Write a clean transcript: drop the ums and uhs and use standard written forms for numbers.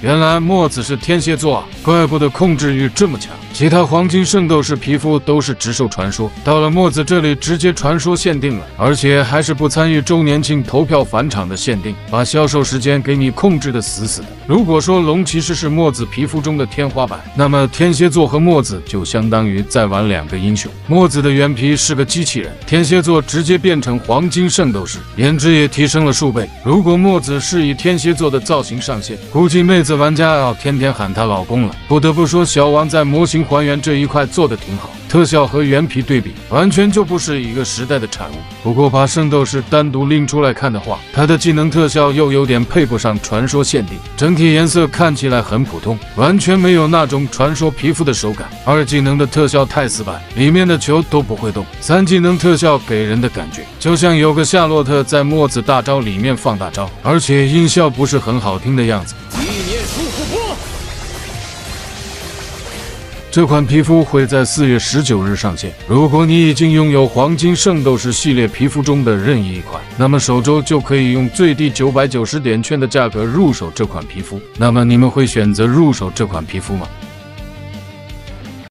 原来墨子是天蝎座啊，怪不得控制欲这么强。其他黄金圣斗士皮肤都是直授传说，到了墨子这里直接传说限定了，而且还是不参与周年庆投票返场的限定，把销售时间给你控制的死死的。如果说龙骑士是墨子皮肤中的天花板，那么天蝎座和墨子就相当于再玩2个英雄。墨子的原皮是个机器人，天蝎座直接变成黄金圣斗士，颜值也提升了数倍。如果墨子是以天蝎座的造型上线，估计妹子玩家要天天喊她老公了。不得不说，小王在模型还原这一块做得挺好，特效和原皮对比，完全就不是一个时代的产物。不过把圣斗士单独拎出来看的话，他的技能特效又有点配不上传说限定，整体颜色看起来很普通，完全没有那种传说皮肤的手感。2技能的特效太死板，里面的球都不会动。3技能特效给人的感觉就像有个夏洛特在墨子大招里面放大招，而且音效不是很好听的样子。这款皮肤会在4月19日上线。如果你已经拥有黄金圣斗士系列皮肤中的任意一款，那么首周就可以用最低990点券的价格入手这款皮肤。那么你们会选择入手这款皮肤吗？